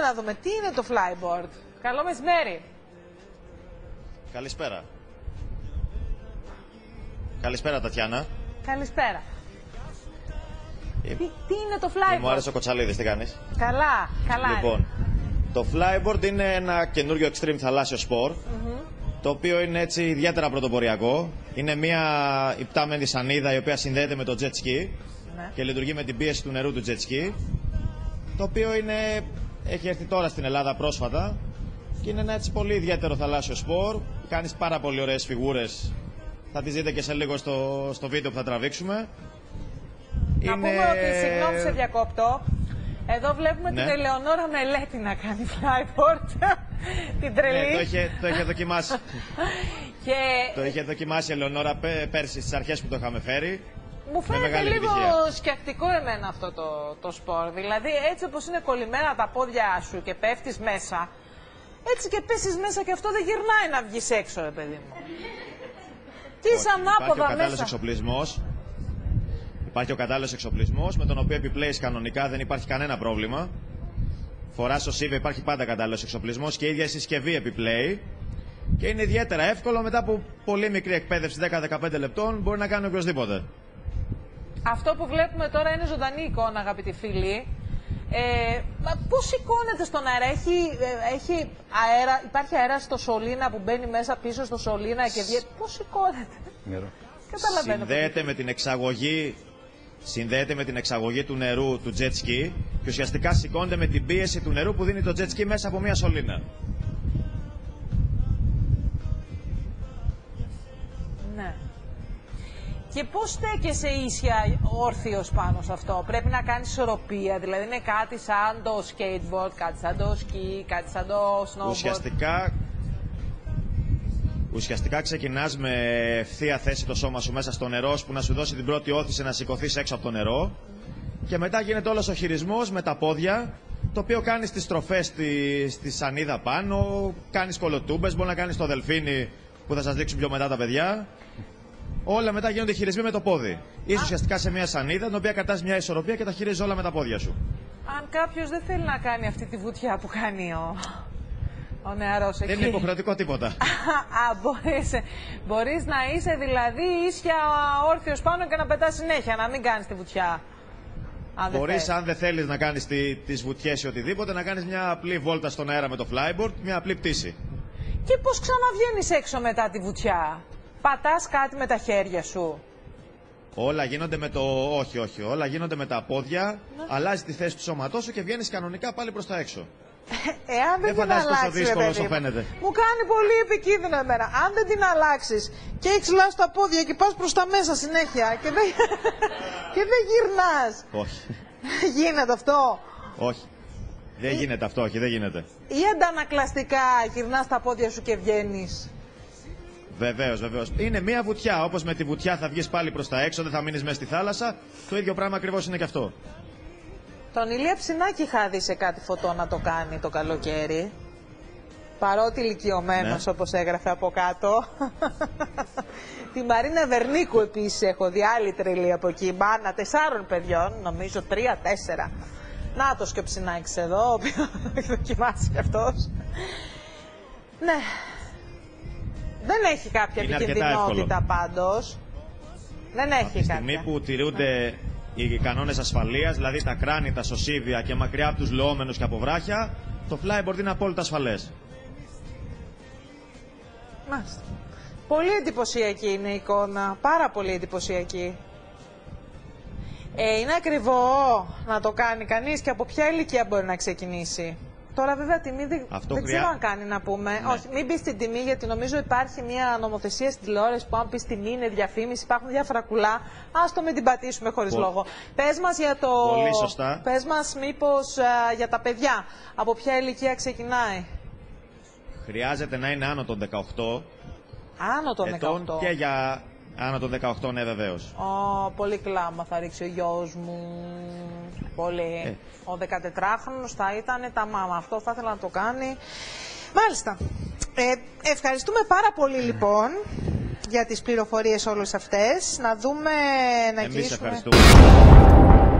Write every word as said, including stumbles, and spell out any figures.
να δούμε. Τι είναι το flyboard? Καλό μεσημέρι. Καλησπέρα. Καλησπέρα, Τατιάνα. Καλησπέρα. Ε, τι, τι είναι το flyboard? Μου άρεσε ο Κοτσαλίδης, τι κάνεις? Καλά, καλά. Λοιπόν, είναι. Το flyboard είναι ένα καινούριο extreme θαλάσσιο σπορ, mm-hmm. το οποίο είναι έτσι ιδιαίτερα πρωτοποριακό. Είναι μια υπτάμενη σανίδα η οποία συνδέεται με το jet ski ναι. και λειτουργεί με την πίεση του νερού του jet ski, το οποίο είναι, έχει έρθει τώρα στην Ελλάδα πρόσφατα και είναι ένα έτσι πολύ ιδιαίτερο θαλάσσιο σπορ. Κάνεις πάρα πολύ ωραίες φιγούρες, θα τις δείτε και σε λίγο στο, στο βίντεο που θα τραβήξουμε. Να είναι... πούμε ότι, συγγνώμη σε διακόπτω, εδώ βλέπουμε ναι. την Ελεονόρα Μελέτη να κάνει flyboard. Την τρελή. Ναι, το είχε, το είχε δοκιμάσει. και... Το είχε δοκιμάσει η Ελεονόρα πέρσι στις αρχές που το είχαμε φέρει. Μου φαίνεται λίγο επιτυχία. Σκεπτικό εμένα αυτό το, το σπορ. Δηλαδή έτσι όπως είναι κολλημένα τα πόδια σου και πέφτεις μέσα, έτσι και πέσεις μέσα και αυτό δεν γυρνάει να βγεις έξω, ρε παιδί μου. Τι σαν άποδα μέσα. Εξοπλισμός. Υπάρχει ο κατάλληλος εξοπλισμός με τον οποίο επιπλέεις κανονικά, δεν υπάρχει κανένα πρόβλημα. Φοράς στο σίβε, υπάρχει πάντα κατάλληλος εξοπλισμός και η ίδια η συσκευή επιπλέει. Και είναι ιδιαίτερα εύκολο μετά από πολύ μικρή εκπαίδευση δέκα με δεκαπέντε λεπτών μπορεί να κάνει οποιοδήποτε. Αυτό που βλέπουμε τώρα είναι ζωντανή εικόνα, αγαπητοί φίλοι. Ε, πώς σηκώνεται στον αέρα, έχει, έχει αέρα, υπάρχει αέρα στο σωλήνα που μπαίνει μέσα πίσω στο σωλήνα και βγαίνει. Πώς σηκώνεται? Καταλαβαίνω. Συνδέεται με την εξαγωγή. Συνδέεται με την εξαγωγή του νερού του jet ski και ουσιαστικά σηκώνεται με την πίεση του νερού που δίνει το jet ski μέσα από μια σωλήνα. Ναι. Και πώς στέκεσαι ίσια όρθιος πάνω σε αυτό? Πρέπει να κάνεις ισορροπία, δηλαδή είναι κάτι σαν το skateboard, κάτι σαν το ski, κάτι σαν το snowboard. Ουσιαστικά, ουσιαστικά ξεκινάς με ευθεία θέση το σώμα σου μέσα στο νερό που να σου δώσει την πρώτη όθηση να σηκωθείς έξω από το νερό και μετά γίνεται όλος ο χειρισμός με τα πόδια, το οποίο κάνεις τις στροφές στη, στη σανίδα πάνω, κάνεις κολοτούμπες, μπορεί να κάνεις το δελφίνι που θα σας δείξουν πιο μετά τα παιδιά. Όλα μετά γίνονται χειρισμοί με το πόδι. Είσαι ουσιαστικά σε μια σανίδα την οποία κρατάς μια ισορροπία και τα χειρίζεις όλα με τα πόδια σου. Αν κάποιος δεν θέλει να κάνει αυτή τη βουτιά που κάνει ο, ο νεαρός εκεί. Δεν είναι υποχρεωτικό τίποτα. Α, μπορείς, μπορείς να είσαι δηλαδή ίσια όρθιος πάνω και να πετάς συνέχεια, να μην κάνεις τη βουτιά. Αν μπορείς, δεν αν δεν θέλεις να κάνεις τη, τις βουτιές ή οτιδήποτε, να κάνεις μια απλή βόλτα στον αέρα με το flyboard, μια απλή πτήση. Και πώς ξαναβγαίνεις έξω μετά τη βουτιά? Πατάς κάτι με τα χέρια σου? Όλα γίνονται με το... Όχι, όχι. Όλα γίνονται με τα πόδια, ναι. αλλάζει τη θέση του σώματός σου και βγαίνεις κανονικά πάλι προς τα έξω. Εάν δεν, δεν την αλλάξεις, ρε παιδί, φαίνεται. Μου κάνει πολύ επικίνδυνο εμένα. Αν δεν την αλλάξεις και έχεις λάσει τα πόδια και πας προς τα μέσα συνέχεια και δεν, και δεν γυρνάς. Όχι. Γίνεται αυτό? Όχι. Δεν γίνεται αυτό, όχι, δεν γίνεται. Ή αντανακλαστικά γυρνάς τα πόδια σου και βγαίνεις? Βεβαίως, βεβαίως. Είναι μία βουτιά. Όπως με τη βουτιά θα βγεις πάλι προς τα έξω, δεν θα μείνεις μέσα στη θάλασσα. Το ίδιο πράγμα ακριβώς είναι και αυτό. Τον Ηλία Ψινάκη είχα δει σε κάτι φωτό να το κάνει το καλοκαίρι. Παρότι ηλικιωμένος, ναι. όπως έγραφε από κάτω. Τη Μαρίνα Βερνίκου επίσης έχω δει, άλλη τρελή από εκεί. Μάνα τεσσάρων παιδιών, νομίζω τρία-τέσσερα. Νάτος και ο Ψινάκης εδώ, ο οποίος έχει δοκιμάσει κι αυτός. Ναι. Δεν έχει κάποια επικινδυνότητα πάντως. Δεν έχει κάποια. Από τη στιγμή που τηρούνται οι κανόνες ασφαλείας, δηλαδή τα κράνη, τα σωσίβια και μακριά από τους λεόμενους και από βράχια, το flyboard είναι απόλυτα ασφαλές. Μάλιστα. Πολύ εντυπωσιακή είναι η εικόνα. Πάρα πολύ εντυπωσιακή. Ε, είναι ακριβό να το κάνει κανείς και από ποια ηλικία μπορεί να ξεκινήσει? Τώρα βέβαια τιμή δεν, δεν ξέρω αν κάνει να πούμε. Ναι. Όχι, μην πεις την τιμή, γιατί νομίζω υπάρχει μια νομοθεσία στην τηλεόραση που αν πεις τιμή είναι διαφήμιση, υπάρχουν διάφορα κουλά. Ας το μην την πατήσουμε χωρίς Πο... λόγο. Πες μας για το... Πολύ σωστά. Πες μας μήπως uh, για τα παιδιά, από ποια ηλικία ξεκινάει? Χρειάζεται να είναι άνω των δεκαοκτώ. Άνω των δεκαοκτώ. Και για άνω των δεκαοκτώ, ναι, βεβαίως. Oh, πολύ κλάμα θα ρίξει ο γιος μου. Πολύ. Ε. Ο δεκατετράχρονος θα ήταν τα μάμα. Αυτό θα ήθελα να το κάνει. Μάλιστα. Ε, ευχαριστούμε πάρα πολύ λοιπόν για τις πληροφορίες όλες αυτές. Να δούμε, να Εμείς γυρίσουμε. ευχαριστούμε.